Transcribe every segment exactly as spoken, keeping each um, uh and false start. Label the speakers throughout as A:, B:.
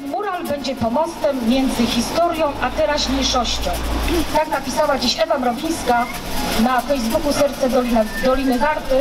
A: ten mural będzie pomostem między historią a teraźniejszością. Tak napisała dziś Ewa Mrowińska na Facebooku Serce Doliny, Doliny Warty,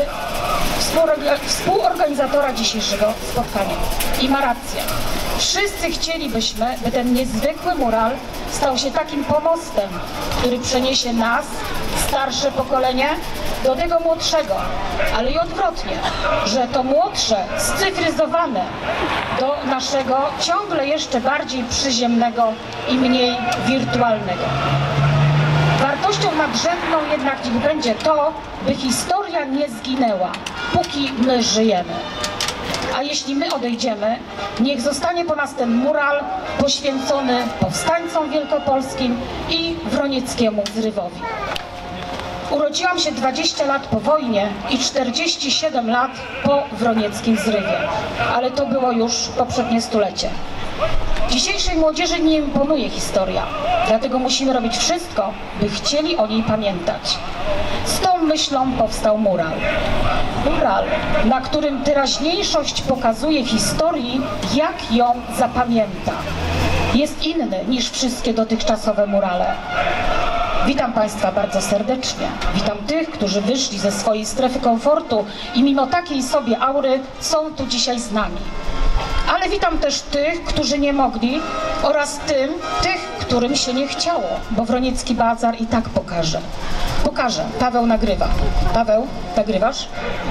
A: współorganizatora dzisiejszego spotkania. I ma rację. Wszyscy chcielibyśmy, by ten niezwykły mural stał się takim pomostem, który przeniesie nas, starsze pokolenie, do tego młodszego, ale i odwrotnie, że to młodsze, scyfryzowane do naszego ciągle jeszcze bardziej przyziemnego i mniej wirtualnego. Wartością nadrzędną jednak niech będzie to, by historia nie zginęła, póki my żyjemy. A jeśli my odejdziemy, niech zostanie po nas ten mural poświęcony powstańcom wielkopolskim i wronieckiemu zrywowi. Urodziłam się dwadzieścia lat po wojnie i czterdzieści siedem lat po wronieckim zrywie, ale to było już poprzednie stulecie. Dzisiejszej młodzieży nie imponuje historia, dlatego musimy robić wszystko, by chcieli o niej pamiętać. Z tą myślą powstał mural. Mural, na którym teraźniejszość pokazuje historii, jak ją zapamięta. Jest inny niż wszystkie dotychczasowe murale. Witam Państwa bardzo serdecznie. Witam tych, którzy wyszli ze swojej strefy komfortu i mimo takiej sobie aury są tu dzisiaj z nami. Ale witam też tych, którzy nie mogli oraz tym, tych, którym się nie chciało, bo Wroniecki Bazar i tak pokaże. Pokażę. Paweł nagrywa. Paweł, nagrywasz?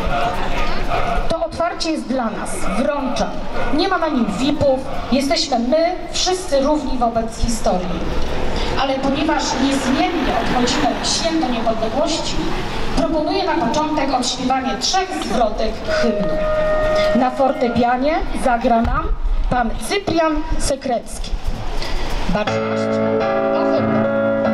A: To otwarcie jest dla nas, wrączan. Nie ma na nim V I P-ów, jesteśmy my, wszyscy równi wobec historii. Ale ponieważ niezmiennie obchodzimy Święto Niepodległości, proponuję na początek odśpiewanie trzech zwrotek hymnu. Na fortepianie zagra nam pan Cyprian Sekrecki. Baczność. O hymn.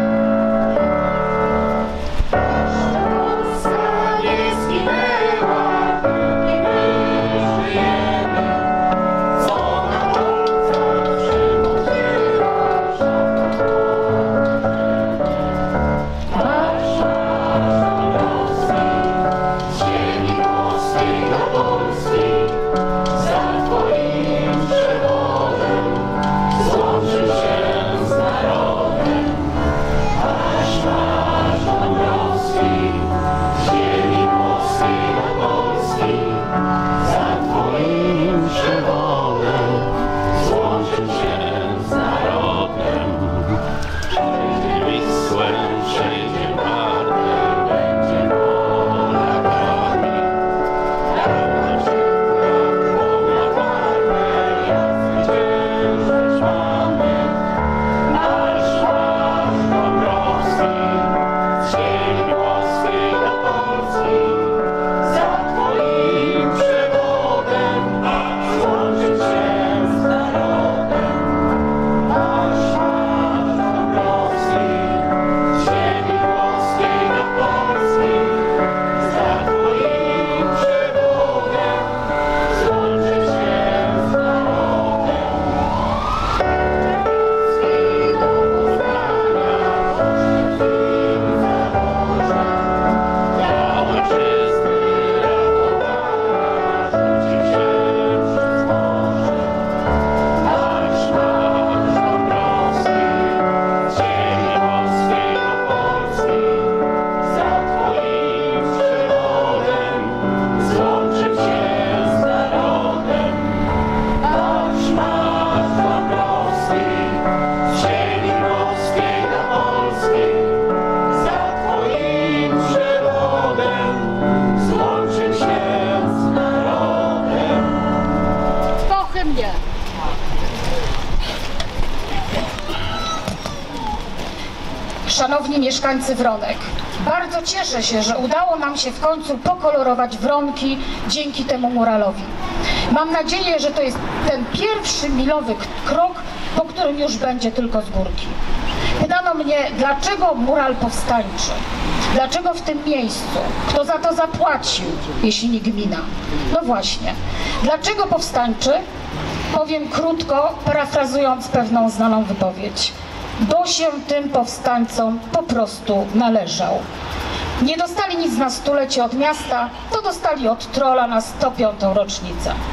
A: Szanowni mieszkańcy Wronek, bardzo cieszę się, że udało nam się w końcu pokolorować Wronki dzięki temu muralowi. Mam nadzieję, że to jest ten pierwszy milowy krok, po którym już będzie tylko z górki. Pytano mnie, dlaczego mural powstańczy? Dlaczego w tym miejscu? Kto za to zapłacił, jeśli nie gmina? No właśnie. Dlaczego powstańczy? Powiem krótko, parafrazując pewną znaną wypowiedź. Bo się tym powstańcom po prostu należał. Nie dostali nic na stulecie od miasta, to dostali od trolla na sto piątą rocznicę.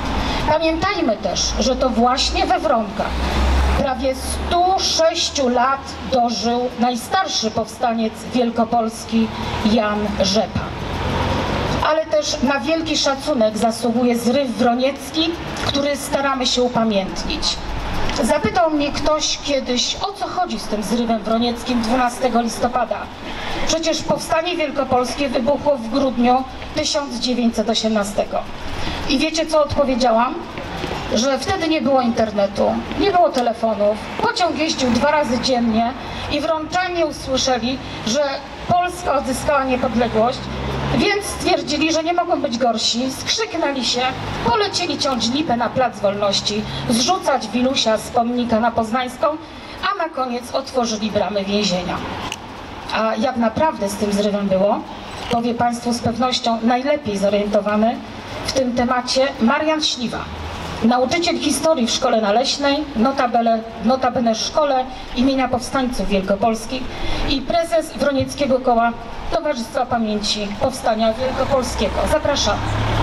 A: Pamiętajmy też, że to właśnie we Wronkach prawie stu sześciu lat dożył najstarszy powstaniec wielkopolski Jan Rzepa. Ale też na wielki szacunek zasługuje zryw wroniecki, który staramy się upamiętnić. Zapytał mnie ktoś kiedyś, o co chodzi z tym zrywem wronieckim dwunastego listopada. Przecież powstanie wielkopolskie wybuchło w grudniu tysiąc dziewięćset osiemnastego. I wiecie, co odpowiedziałam? Że wtedy nie było internetu, nie było telefonów, pociąg jeździł dwa razy dziennie i wrączanie usłyszeli, że Polska odzyskała niepodległość, więc stwierdzili, że nie mogą być gorsi, skrzyknęli się, polecieli ciąć lipę na Plac Wolności, zrzucać Wilusia z pomnika na Poznańską, a na koniec otworzyli bramy więzienia. A jak naprawdę z tym zrywem było, powie Państwu z pewnością najlepiej zorientowany w tym temacie Marian Śliwa, nauczyciel historii w Szkole Naleśnej, notabene, notabene szkole imienia Powstańców Wielkopolskich i prezes Wronieckiego Koła Towarzystwa Pamięci Powstania Wielkopolskiego. Zapraszam.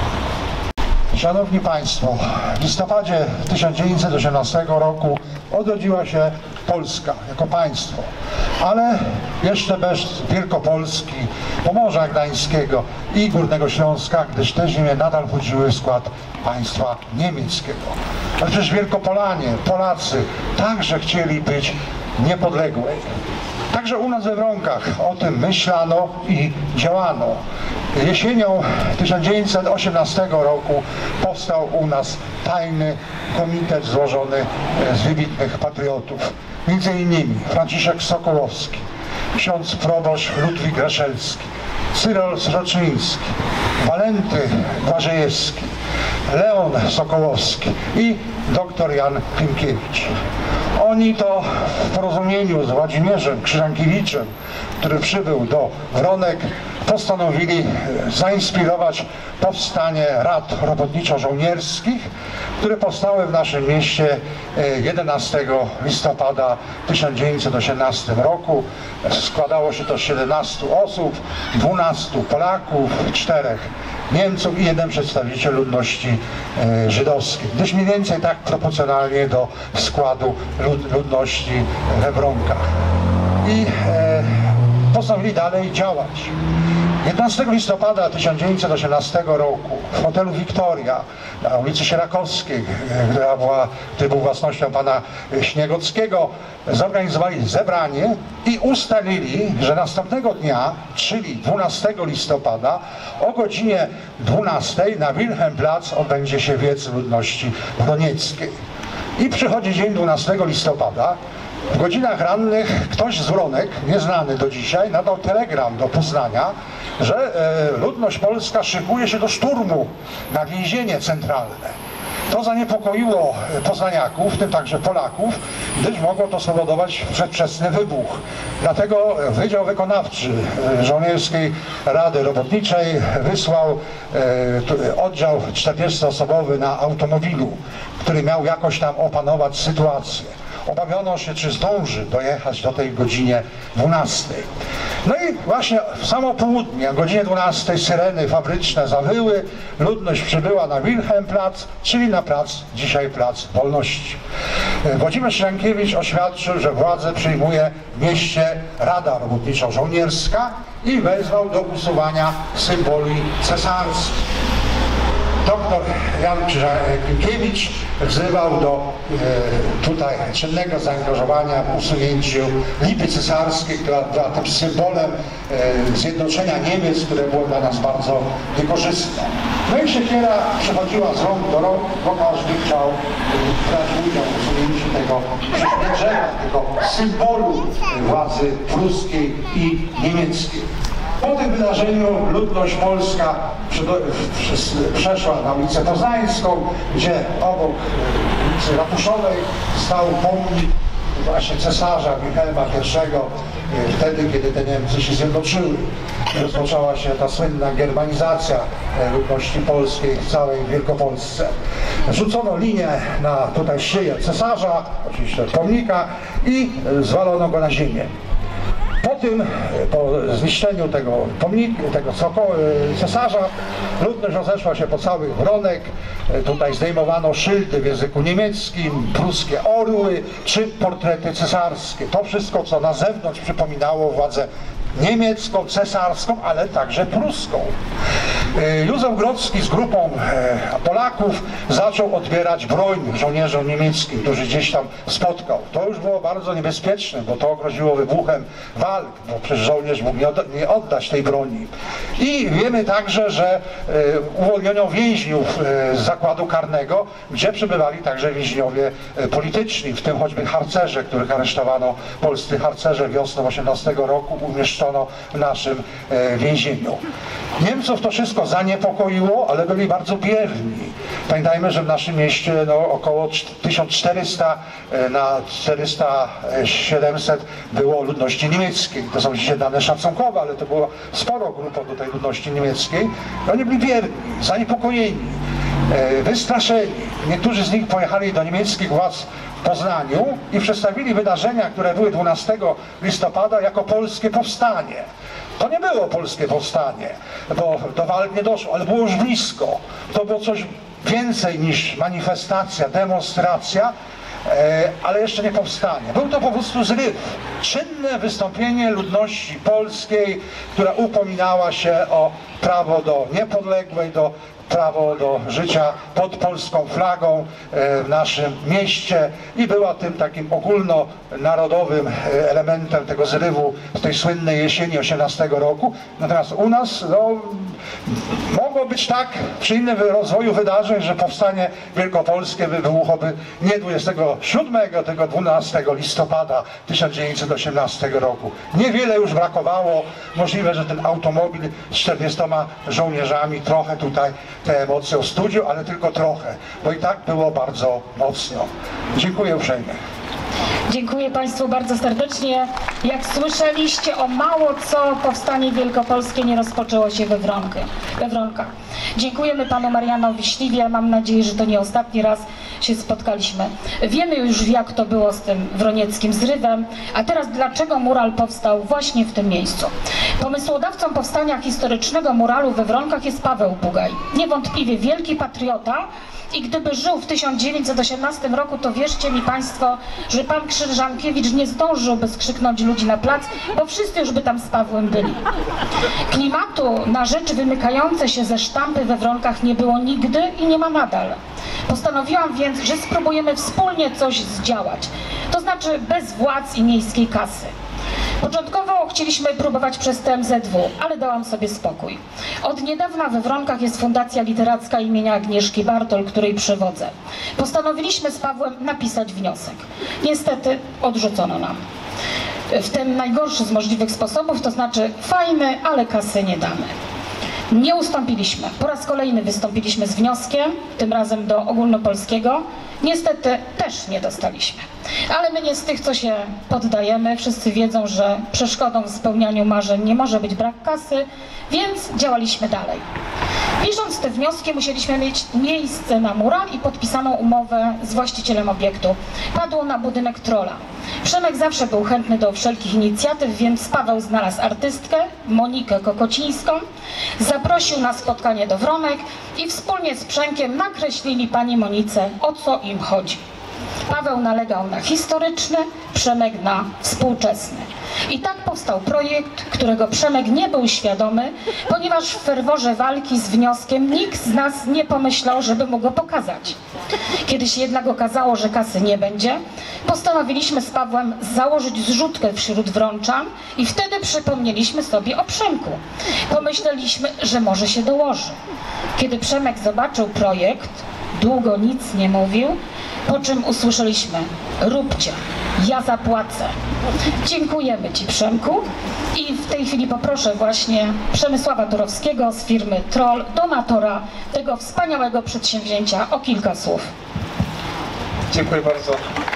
B: Szanowni Państwo, w listopadzie tysiąc dziewięćset osiemnastego roku odrodziła się Polska jako państwo, ale jeszcze bez Wielkopolski, Pomorza Gdańskiego i Górnego Śląska, gdyż te ziemie nadal wchodziły w skład państwa niemieckiego. Ale przecież Wielkopolanie, Polacy także chcieli być niepodległej. Także u nas we Wronkach o tym myślano i działano. Jesienią tysiąc dziewięćset osiemnastego roku powstał u nas tajny komitet złożony z wybitnych patriotów. Między innymi Franciszek Sokołowski, ksiądz proboszcz Ludwik Reszelski, Cyril Sroczyński, Walenty Błażejewski, Leon Sokołowski i doktor Jan Klimkiewicz. Oni to w porozumieniu z Włodzimierzem Krzyżankiewiczem, który przybył do Wronek, postanowili zainspirować powstanie rad robotniczo-żołnierskich, które powstały w naszym mieście jedenastego listopada tysiąc dziewięćset osiemnastego roku. Składało się to z siedemnastu osób, dwunastu Polaków, czterech Niemców i jeden przedstawiciel ludności żydowskiej, gdyż mniej więcej tak proporcjonalnie do składu lud ludności we Wronkach. I e, postanowili dalej działać. jedenastego listopada tysiąc dziewięćset osiemnastego roku w hotelu Wiktoria na ulicy Sierakowskiej, która była, który był własnością pana Śniegockiego, zorganizowali zebranie i ustalili, że następnego dnia, czyli dwunastego listopada o godzinie dwunastej na Wilhelmplatz odbędzie się wiec ludności wronieckiej. I przychodzi dzień dwunastego listopada. W godzinach rannych ktoś z Wronek, nieznany do dzisiaj, nadał telegram do Poznania, że e, ludność polska szykuje się do szturmu na więzienie centralne. To zaniepokoiło poznaniaków, w tym także Polaków, gdyż mogło to spowodować przedwczesny wybuch. Dlatego Wydział Wykonawczy Żołnierskiej Rady Robotniczej wysłał e, oddział czterdziestoosobowy na automobilu, który miał jakoś tam opanować sytuację. Obawiano się, czy zdąży dojechać do tej godzinie dwunastej. No i właśnie w samo południe, o godzinie dwunastej syreny fabryczne zawyły, ludność przybyła na Wilhelmplatz, czyli na plac, dzisiaj Plac Wolności. Włodzimierz Krzyżankiewicz oświadczył, że władzę przyjmuje w mieście Rada Robotniczo-Żołnierska i wezwał do usuwania symboli cesarskich. Doktor Jan Klimkiewicz wzywał do e, tutaj czynnego zaangażowania w usunięciu lipy cesarskiej, która była tym symbolem e, zjednoczenia Niemiec, które było dla nas bardzo niekorzystne. No i siekiera przechodziła z rąk do rąk, bo każdy chciał brać udział w usunięciu tego przybliżenia, tego symbolu władzy pruskiej i niemieckiej. Po tym wydarzeniu ludność polska przeszła na ulicę Poznańską, gdzie obok ulicy Ratuszowej stał pomnik właśnie cesarza Wilhelma pierwszego, wtedy, kiedy te Niemcy się zjednoczyły. Rozpoczęła się ta słynna germanizacja ludności polskiej w całej Wielkopolsce. Rzucono linię na tutaj szyję cesarza, oczywiście pomnika, i zwalono go na ziemię. Pod tym, po zniszczeniu tego pomnika, tego cesarza, ludność rozeszła się po cały Wronek. Tutaj zdejmowano szyldy w języku niemieckim, pruskie orły czy portrety cesarskie. To wszystko, co na zewnątrz przypominało władzę niemiecką, cesarską, ale także pruską. Józef Grodzki z grupą Polaków zaczął odbierać broń żołnierzom niemieckim, którzy gdzieś tam spotkał. To już było bardzo niebezpieczne, bo to groziło wybuchem walk, bo przecież żołnierz mógł nie oddać tej broni. I wiemy także, że uwolniono więźniów z zakładu karnego, gdzie przebywali także więźniowie polityczni, w tym choćby harcerze, których aresztowano, polscy harcerze wiosną osiemnastego roku umieszczono w naszym więzieniu. Niemców to wszystko zaniepokoiło, ale byli bardzo bierni. Pamiętajmy, że w naszym mieście no, około tysiąc czterysta na czterysta siedemset było ludności niemieckiej. To są dzisiaj dane szacunkowe, ale to było sporo grup do tej ludności niemieckiej. Oni byli bierni, zaniepokojeni, wystraszeni. Niektórzy z nich pojechali do niemieckich władz w Poznaniu i przedstawili wydarzenia, które były dwunastego listopada jako polskie powstanie. To nie było polskie powstanie, bo do walk nie doszło, ale było już blisko. To było coś więcej niż manifestacja, demonstracja, ale jeszcze nie powstanie. Był to po prostu zryw, czynne wystąpienie ludności polskiej, która upominała się o prawo do niepodległej, do prawo do życia pod polską flagą w naszym mieście i była tym takim ogólnonarodowym elementem tego zrywu z tej słynnej jesieni osiemnastego roku. Natomiast u nas no, mogło być tak przy innym rozwoju wydarzeń, że powstanie wielkopolskie wybuchłoby nie dwudziestego siódmego, tylko dwunastego listopada tysiąc dziewięćset osiemnastego roku. Niewiele już brakowało. Możliwe, że ten automobil z czterdziestoma żołnierzami trochę tutaj te emocje ostudził, ale tylko trochę, bo i tak było bardzo mocno. Dziękuję uprzejmie.
A: Dziękuję Państwu bardzo serdecznie. Jak słyszeliście, o mało co powstanie wielkopolskie nie rozpoczęło się we, Wronkę, we Wronkach. Dziękujemy Panu Marianowi Śliwie. Mam nadzieję, że to nie ostatni raz się spotkaliśmy. Wiemy już, jak to było z tym wronieckim zrywem, a teraz dlaczego mural powstał właśnie w tym miejscu. Pomysłodawcą powstania historycznego muralu we Wronkach jest Paweł Bugaj. Niewątpliwie wielki patriota, i gdyby żył w tysiąc dziewięćset osiemnastym roku, to wierzcie mi Państwo, że pan Krzyżankiewicz nie zdążyłby skrzyknąć ludzi na plac, bo wszyscy już by tam z Pawłem byli. Klimatu na rzeczy wymykające się ze sztampy we Wronkach nie było nigdy i nie ma nadal. Postanowiłam więc, że spróbujemy wspólnie coś zdziałać, to znaczy bez władz i miejskiej kasy. Początkowo chcieliśmy próbować przez T M Z W, ale dałam sobie spokój. Od niedawna we Wronkach jest Fundacja Literacka imienia Agnieszki Bartol, której przewodzę. Postanowiliśmy z Pawłem napisać wniosek. Niestety odrzucono nam. W ten najgorszy z możliwych sposobów, to znaczy fajny, ale kasy nie damy. Nie ustąpiliśmy. Po raz kolejny wystąpiliśmy z wnioskiem, tym razem do ogólnopolskiego. Niestety też nie dostaliśmy. Ale my nie z tych, co się poddajemy. Wszyscy wiedzą, że przeszkodą w spełnianiu marzeń nie może być brak kasy, więc działaliśmy dalej. Pisząc te wnioski, musieliśmy mieć miejsce na mural i podpisaną umowę z właścicielem obiektu. Padło na budynek Trolla. Przemek zawsze był chętny do wszelkich inicjatyw, więc Paweł znalazł artystkę, Monikę Kokocińską, zaprosił na spotkanie do Wronek i wspólnie z Przemkiem nakreślili pani Monice, o co im chodzi. Paweł nalegał na historyczny, Przemek na współczesny. I tak powstał projekt, którego Przemek nie był świadomy, ponieważ w ferworze walki z wnioskiem nikt z nas nie pomyślał, żeby mu go pokazać. Kiedy się jednak okazało, że kasy nie będzie, postanowiliśmy z Pawłem założyć zrzutkę wśród wrączan i wtedy przypomnieliśmy sobie o Przemku. Pomyśleliśmy, że może się dołoży. Kiedy Przemek zobaczył projekt, długo nic nie mówił, po czym usłyszeliśmy: róbcie, ja zapłacę. Dziękujemy Ci, Przemku. I w tej chwili poproszę właśnie Przemysława Turowskiego z firmy Troll, donatora tego wspaniałego przedsięwzięcia, o kilka słów.
C: Dziękuję bardzo.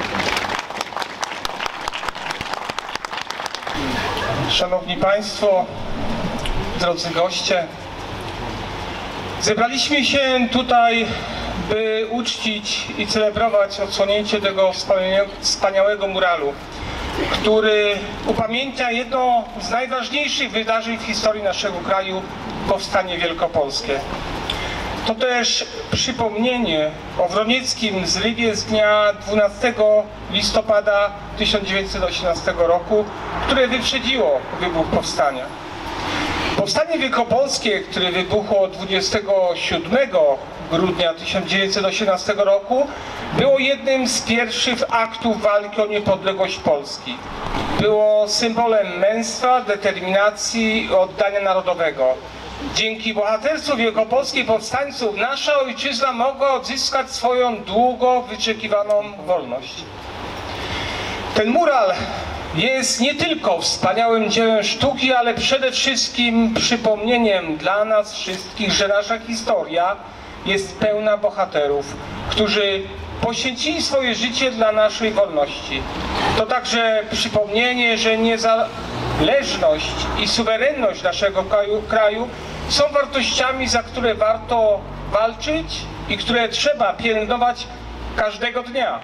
C: Szanowni Państwo, drodzy goście, zebraliśmy się tutaj, by uczcić i celebrować odsłonięcie tego wspaniałego muralu. który upamiętnia jedno z najważniejszych wydarzeń w historii naszego kraju, powstanie wielkopolskie. To też przypomnienie o wronieckim zrywie z dnia dwunastego listopada tysiąc dziewięćset osiemnastego roku, które wyprzedziło wybuch powstania. Powstanie wielkopolskie, które wybuchło dwudziestego siódmego grudnia tysiąc dziewięćset osiemnastego roku, było jednym z pierwszych aktów walki o niepodległość Polski. Było symbolem męstwa, determinacji i oddania narodowego. Dzięki bohaterstwu wielkopolskich powstańców nasza ojczyzna mogła odzyskać swoją długo wyczekiwaną wolność. Ten mural jest nie tylko wspaniałym dziełem sztuki, ale przede wszystkim przypomnieniem dla nas wszystkich, że nasza historia jest pełna bohaterów, którzy poświęcili swoje życie dla naszej wolności. To także przypomnienie, że niezależność i suwerenność naszego kraju, kraju są wartościami, za które warto walczyć i które trzeba pielęgnować każdego dnia.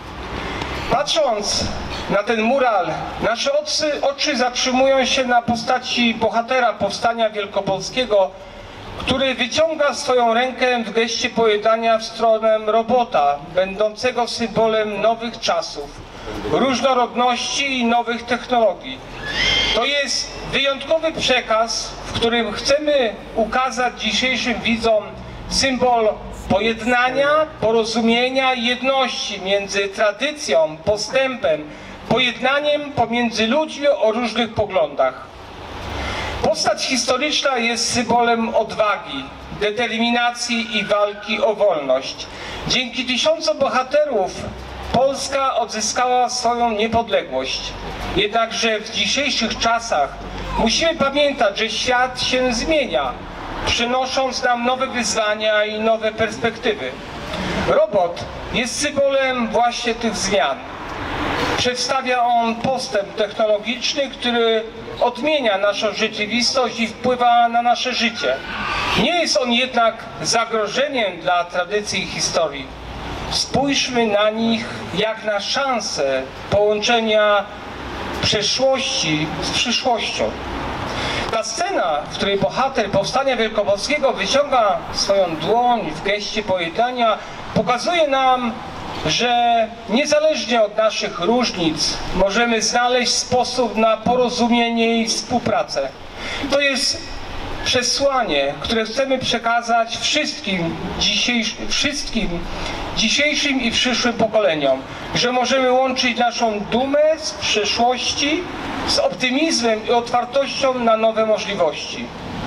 C: Patrząc na ten mural, nasze oczy, oczy zatrzymują się na postaci bohatera powstania wielkopolskiego, który wyciąga swoją rękę w geście pojednania w stronę robota, będącego symbolem nowych czasów, różnorodności i nowych technologii. To jest wyjątkowy przekaz, w którym chcemy ukazać dzisiejszym widzom symbol pojednania, porozumienia i jedności między tradycją, postępem, pojednaniem pomiędzy ludźmi o różnych poglądach. Postać historyczna jest symbolem odwagi, determinacji i walki o wolność. Dzięki tysiącom bohaterów Polska odzyskała swoją niepodległość. Jednakże w dzisiejszych czasach musimy pamiętać, że świat się zmienia, przynosząc nam nowe wyzwania i nowe perspektywy. Robot jest symbolem właśnie tych zmian. Przedstawia on postęp technologiczny, który odmienia naszą rzeczywistość i wpływa na nasze życie. Nie jest on jednak zagrożeniem dla tradycji i historii. Spójrzmy na nich jak na szansę połączenia przeszłości z przyszłością. Ta scena, w której bohater powstania wielkopolskiego wyciąga swoją dłoń w geście pojednania, pokazuje nam, że niezależnie od naszych różnic możemy znaleźć sposób na porozumienie i współpracę. To jest przesłanie, które chcemy przekazać wszystkim, dzisiejsz, wszystkim dzisiejszym i przyszłym pokoleniom, że możemy łączyć naszą dumę z przeszłości z optymizmem i otwartością na nowe możliwości.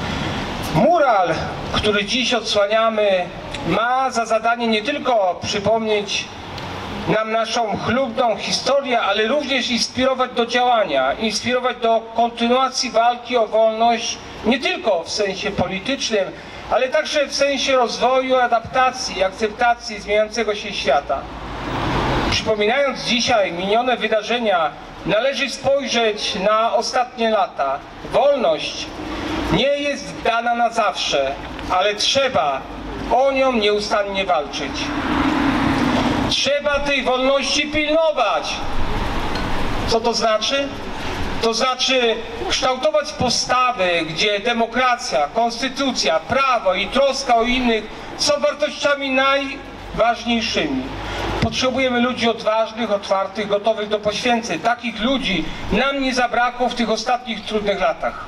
C: Mural, który dziś odsłaniamy, ma za zadanie nie tylko przypomnieć nam naszą chlubną historię, ale również inspirować do działania, inspirować do kontynuacji walki o wolność nie tylko w sensie politycznym, ale także w sensie rozwoju, adaptacji i akceptacji zmieniającego się świata. Przypominając dzisiaj minione wydarzenia, należy spojrzeć na ostatnie lata. Wolność nie jest dana na zawsze, ale trzeba o nią nieustannie walczyć. Trzeba tej wolności pilnować. Co to znaczy? To znaczy kształtować postawy, gdzie demokracja, konstytucja, prawo i troska o innych są wartościami najważniejszymi. Potrzebujemy ludzi odważnych, otwartych, gotowych do poświęceń. Takich ludzi nam nie zabrakło w tych ostatnich trudnych latach.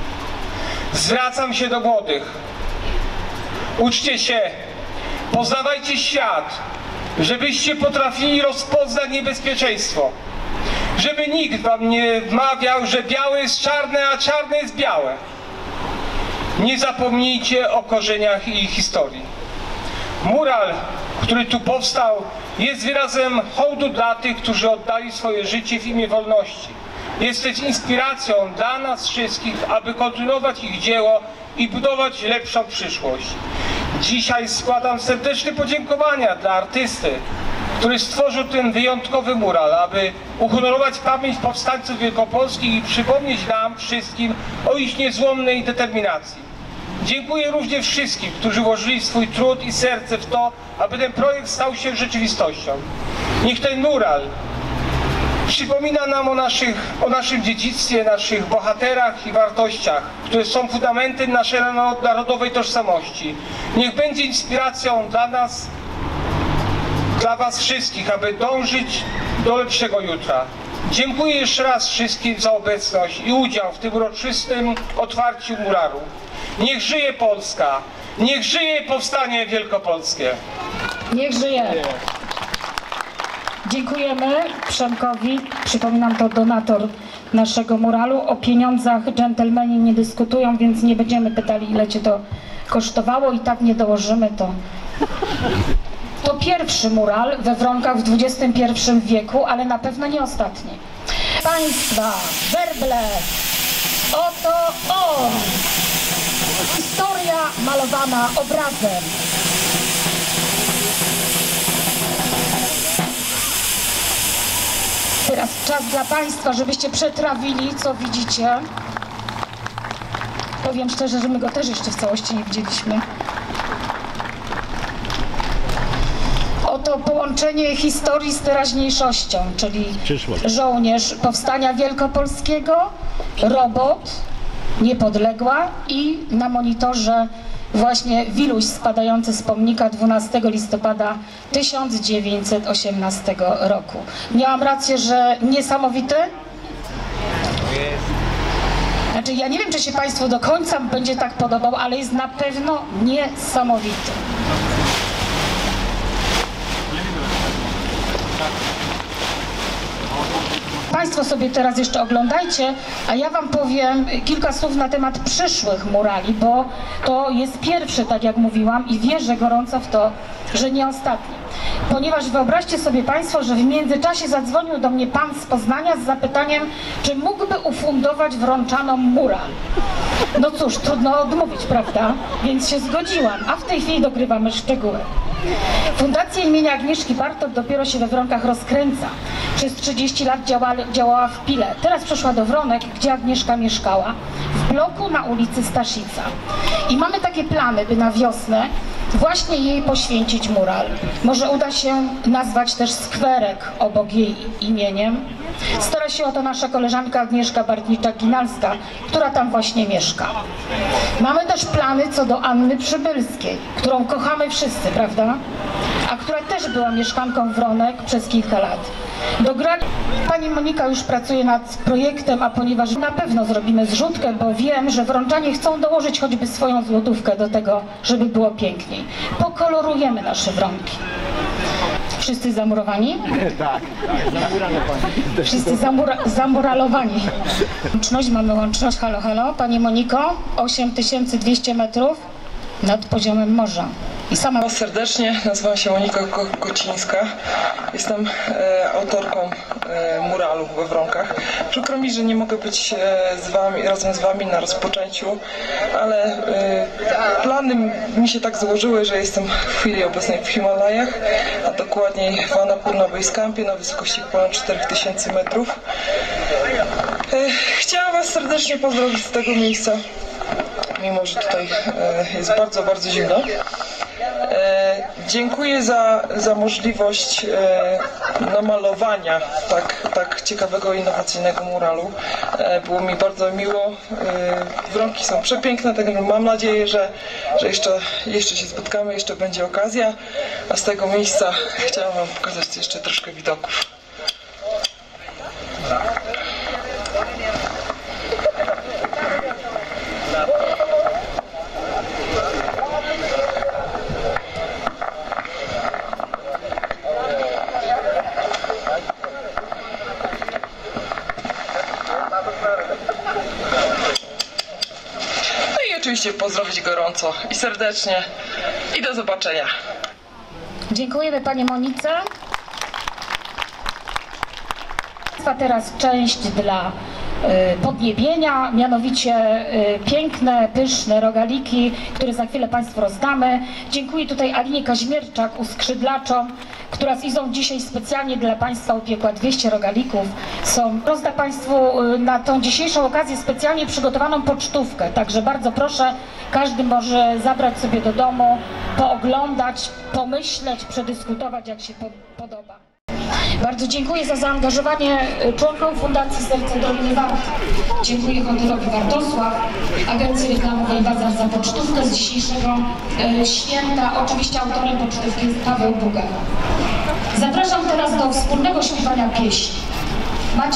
C: Zwracam się do młodych. Uczcie się, poznawajcie świat, żebyście potrafili rozpoznać niebezpieczeństwo. Żeby nikt wam nie wmawiał, że białe jest czarne, a czarne jest białe. Nie zapomnijcie o korzeniach i historii. Mural, który tu powstał, jest wyrazem hołdu dla tych, którzy oddali swoje życie w imię wolności. Jest też inspiracją dla nas wszystkich, aby kontynuować ich dzieło i budować lepszą przyszłość. Dzisiaj składam serdeczne podziękowania dla artysty, który stworzył ten wyjątkowy mural, aby uhonorować pamięć powstańców wielkopolskich i przypomnieć nam wszystkim o ich niezłomnej determinacji. Dziękuję również wszystkim, którzy włożyli swój trud i serce w to, aby ten projekt stał się rzeczywistością. Niech ten mural Przypomina nam o, naszych, o naszym dziedzictwie, naszych bohaterach i wartościach, które są fundamentem naszej narodowej tożsamości. Niech będzie inspiracją dla nas, dla was wszystkich, aby dążyć do lepszego jutra. Dziękuję jeszcze raz wszystkim za obecność i udział w tym uroczystym otwarciu muralu. Niech żyje Polska! Niech żyje powstanie wielkopolskie!
A: Niech żyje! Dziękujemy Przemkowi. Przypominam, to donator naszego muralu. O pieniądzach dżentelmeni nie dyskutują, więc nie będziemy pytali, ile cię to kosztowało, i tak nie dołożymy to. To pierwszy mural we Wronkach w dwudziestym pierwszym wieku, ale na pewno nie ostatni. Państwa, werble, oto on! Historia malowana obrazem. Teraz czas dla Państwa, żebyście przetrawili, co widzicie. Powiem szczerze, że my go też jeszcze w całości nie widzieliśmy. Oto połączenie historii z teraźniejszością, czyli żołnierz Powstania Wielkopolskiego, robot, Niepodległa i na monitorze właśnie Wiluś spadający z pomnika dwunastego listopada tysiąc dziewięćset osiemnastego roku. Miałam rację, że niesamowity? Znaczy, ja nie wiem, czy się Państwu do końca będzie tak podobał, ale jest na pewno niesamowity. Państwo sobie teraz jeszcze oglądajcie, a ja Wam powiem kilka słów na temat przyszłych murali, bo to jest pierwszy, tak jak mówiłam, i wierzę gorąco w to, że nie ostatni. Ponieważ wyobraźcie sobie Państwo, że w międzyczasie zadzwonił do mnie pan z Poznania z zapytaniem, czy mógłby ufundować Wrączanom mural. No cóż, trudno odmówić, prawda? Więc się zgodziłam, a w tej chwili dogrywamy szczegóły. Fundacja imienia Agnieszki Bartok dopiero się we Wronkach rozkręca. Przez trzydzieści lat działała, działała w Pile. Teraz przeszła do Wronek, gdzie Agnieszka mieszkała, w bloku na ulicy Staszica. I mamy takie plany, by na wiosnę właśnie jej poświęcić mural. Może uda się nazwać też skwerek obok jej imieniem. Stara się o to nasza koleżanka Agnieszka Bartniczak-Ginalska, która tam właśnie mieszka. Mamy też plany co do Anny Przybylskiej, którą kochamy wszyscy, prawda? A która też była mieszkanką Wronek przez kilka lat. Do gra... Pani Monika już pracuje nad projektem, a ponieważ na pewno zrobimy zrzutkę, bo wiem, że Wrączanie chcą dołożyć choćby swoją złotówkę do tego, żeby było piękniej. Pokolorujemy nasze Wronki. Wszyscy zamurowani?
D: Tak, tak.
A: Wszyscy zamura zamuralowani. Łączność, mamy łączność. Halo, halo. Pani Moniko, osiem tysięcy dwieście metrów nad poziomem morza. I sama...
E: Witam serdecznie, nazywam się Monika Kocińska. Jestem e, autorką e, muralu we Wronkach. Przykro mi, że nie mogę być e, z wami, razem z Wami na rozpoczęciu, ale e, plany mi się tak złożyły, że jestem w chwili obecnej w Himalajach, a dokładniej w Annapurna Base Campie na wysokości ponad czterech tysięcy metrów. E, chciałam Was serdecznie pozdrowić z tego miejsca, mimo że tutaj e, jest bardzo, bardzo zimno. E, dziękuję za, za możliwość e, namalowania tak, tak ciekawego, innowacyjnego muralu. E, było mi bardzo miło. E, Wronki są przepiękne, tak mam nadzieję, że, że jeszcze, jeszcze się spotkamy, jeszcze będzie okazja. A z tego miejsca chciałam Wam pokazać jeszcze troszkę widoków. Oczywiście pozdrowić gorąco i serdecznie i do zobaczenia.
A: Dziękujemy Pani Monice. A teraz część dla y, podniebienia, mianowicie y, piękne, pyszne rogaliki, które za chwilę Państwu rozdamy. Dziękuję tutaj Alinie Kaźmierczak, uskrzydlaczom, która z Izą dzisiaj specjalnie dla Państwa upiekła dwieście rogalików. Są, rozda Państwu y, na tą dzisiejszą okazję specjalnie przygotowaną pocztówkę, także bardzo proszę, każdy może zabrać sobie do domu, pooglądać, pomyśleć, przedyskutować, jak się po podoba. Bardzo dziękuję za zaangażowanie członkom Fundacji Serce Doliny Warty. Dziękuję hotelowi Wartosław, agencji reklamowej Bazar za pocztówkę z dzisiejszego e, święta. Oczywiście autorem pocztówki jest Paweł Buga. Zapraszam teraz do wspólnego śpiewania pieśni. Macie...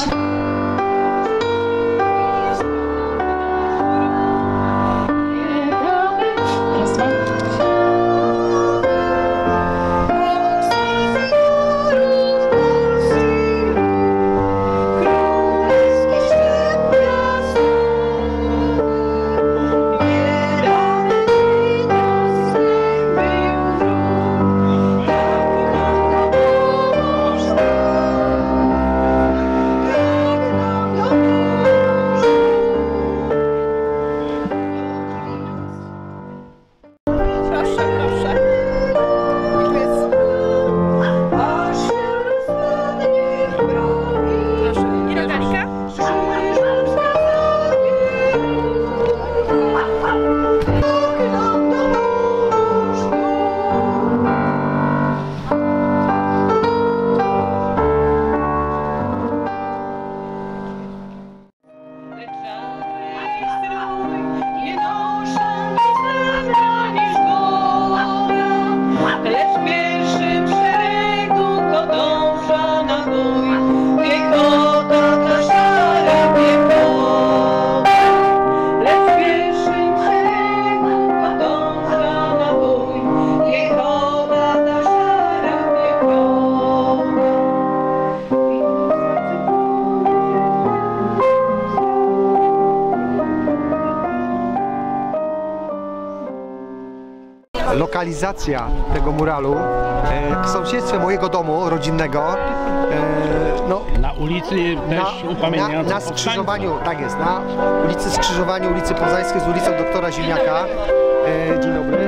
F: Lokalizacja tego muralu e, w sąsiedztwie mojego domu rodzinnego, e, no,
G: na ulicy też
F: na,
G: upamiętniająca
F: na, na skrzyżowaniu, tak jest, na ulicy skrzyżowaniu ulicy Poznańskiej z ulicą doktora Ziemniaka. E, dzień dobry.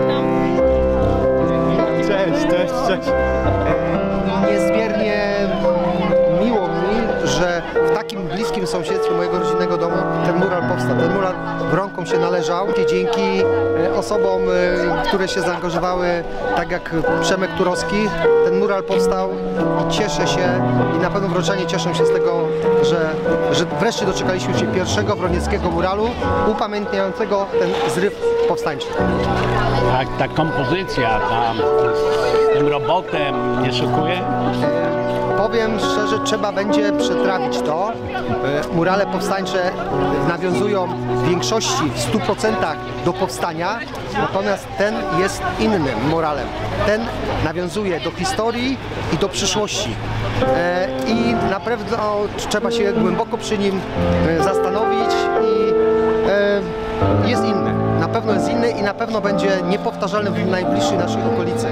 F: E, cześć, cześć, cześć. E, niezmiernie miło mi, że w takim bliskim sąsiedztwie mojego rodzinnego domu ten mural powstał. Ten mural Wronkom się należał. Dzięki osobom, które się zaangażowały, tak jak Przemek Turowski, ten mural powstał i cieszę się i na pewno wrocławczanie cieszą się z tego, że, że wreszcie doczekaliśmy się pierwszego wronieckiego muralu upamiętniającego ten zryw powstańczy.
G: Tak, ta kompozycja, ta, z tym robotem nie szokuje?
F: Powiem szczerze, trzeba będzie przetrawić to. Murale powstańcze nawiązują w większości, w stu procentach do powstania, natomiast ten jest innym muralem. Ten nawiązuje do historii i do przyszłości. I na pewno trzeba się głęboko przy nim zastanowić i jest inny. Na pewno jest inny i na pewno będzie niepowtarzalny w najbliższej naszej okolicy.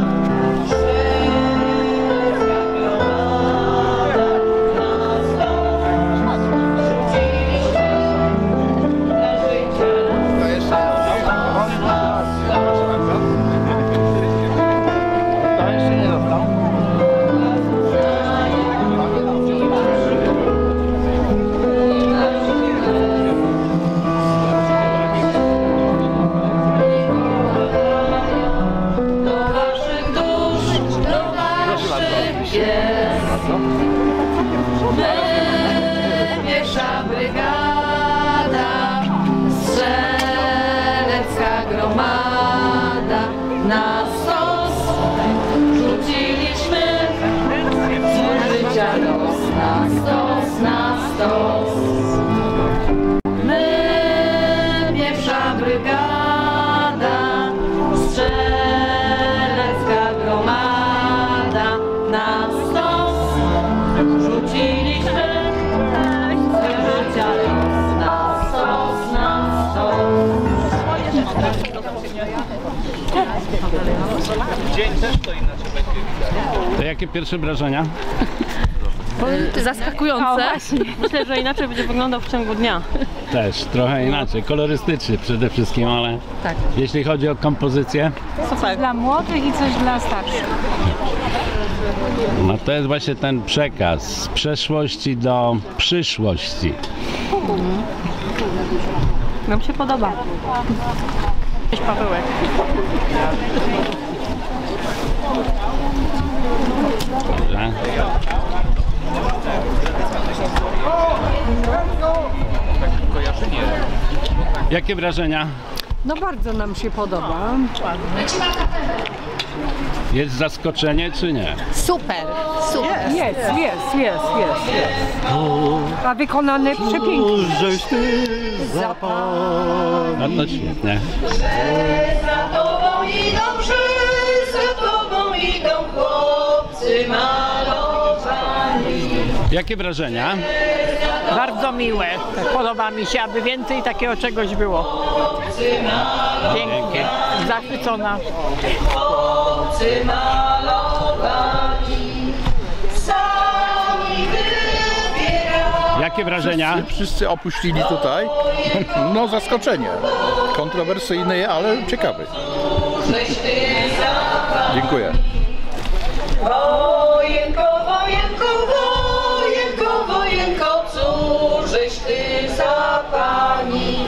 H: Pierwsza brygada, strzelecka gromada, na stos rzuciliśmy życia los, na stos, na stos. My, pierwsza brygada, strzelecka gromada, na stos rzuciliśmy życia los, na stos, na
G: To jakie pierwsze wrażenia?
I: Zaskakujące. Myślę, że inaczej będzie wyglądał w ciągu dnia.
G: Też trochę inaczej, kolorystycznie przede wszystkim, ale
I: tak.
G: Jeśli chodzi o kompozycję?
I: Coś dla młodych i coś dla starszych.
G: No to jest właśnie ten przekaz z przeszłości do przyszłości.
I: Mhm. Nam się podoba. Cześć Pawełek.
G: Dobrze. Jakie wrażenia?
J: No bardzo nam się podoba.
G: Jest zaskoczenie czy nie?
K: Super, super.
J: Jest, jest, jest, jest, jest. A wykonane przepięknie.
B: Żeś ty
G: No to świetnie.
H: Za tobą idą mszy, za tobą idą chłopcy malowani.
G: Jakie wrażenia?
L: Bardzo miłe. Podoba mi się, aby więcej takiego czegoś było. Pięknie. Zachwycona.
H: Chłopcy malowani, sami wybierają.
G: Jakie wrażenia?
M: Wszyscy, wszyscy opuścili tutaj. No zaskoczenie. Kontrowersyjny, ale ciekawy. Dziękuję.
H: Wojenko, wojenko, wojenko, wojenko, cóżeś ty za pani?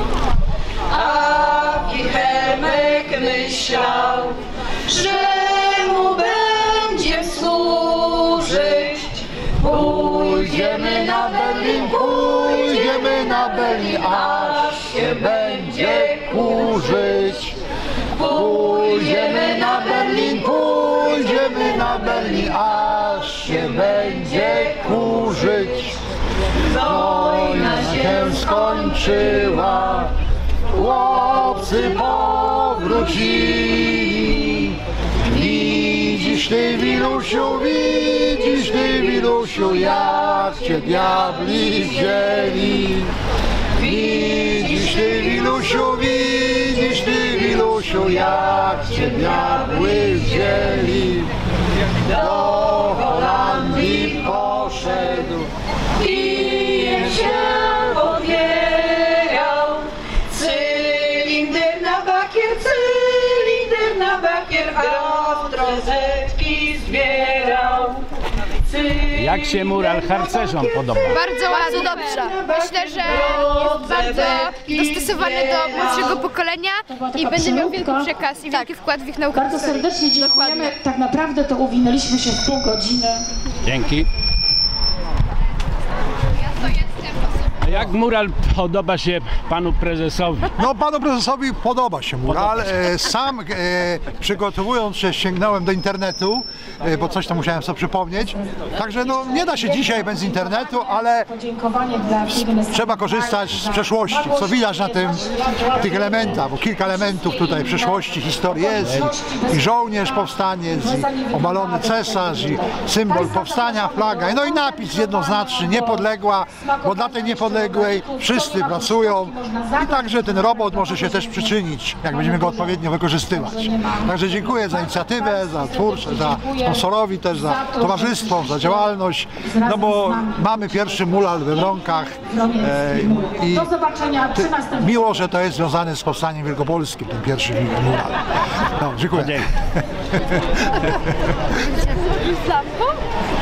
H: A Wichemek myślał, że mu będzie służyć. Pójdziemy na Berlin, pójdziemy na Berlin, aż się będzie kurzyć. Pójdziemy na Berlin, pójdziemy na Berlin, aż się będzie kurzyć. Wojna się skończyła, chłopcy powrócili. Widzisz ty, Wilusiu, widzisz ty, Wilusiu, jak cię diabli wzięli. Widzisz ty, Wilusiu, widzisz ty, Wilusiu, jak cię diabły wzięli. Do Holandii poszedł i się powierał. Cylinder na bakier, cylinder na bakier, a trozetki zbierał.
G: Jak się mural harcerzom podoba?
K: Bardzo, bardzo dobrze. Myślę, że jest bardzo dostosowany do młodszego pokolenia i będzie miał wielki przekaz i wielki wkład w ich naukę.
A: Bardzo serdecznie dziękujemy. Tak naprawdę to uwinęliśmy się w pół godziny.
G: Dzięki. A jak mural podoba się panu prezesowi?
B: No panu prezesowi podoba się mural.
G: Podoba się.
B: E, Sam e, przygotowując się sięgnąłem do internetu, e, bo coś tam musiałem sobie przypomnieć. Także no nie da się dzisiaj bez internetu, ale
A: Podziękowanie dla firmy
B: trzeba korzystać z przeszłości, co widać na tym, tych elementach, bo kilka elementów tutaj przeszłości, historii jest. I, i żołnierz powstaniec, i obalony cesarz, i symbol powstania, flaga. No i napis jednoznaczny, niepodległa, bo dla tej niepodległej wszyscy pracują i także ten robot może się też przyczynić, jak będziemy go odpowiednio wykorzystywać. Także dziękuję za inicjatywę, za twórczość, za sponsorowi też, za towarzystwo, za działalność, no bo mamy pierwszy mural we Wronkach e, i
A: Do zobaczenia przy następnym.
B: miło, że to jest związane z powstaniem wielkopolskim, ten pierwszy mural. No, dziękuję.
G: Dzięki.
K: Z lampą?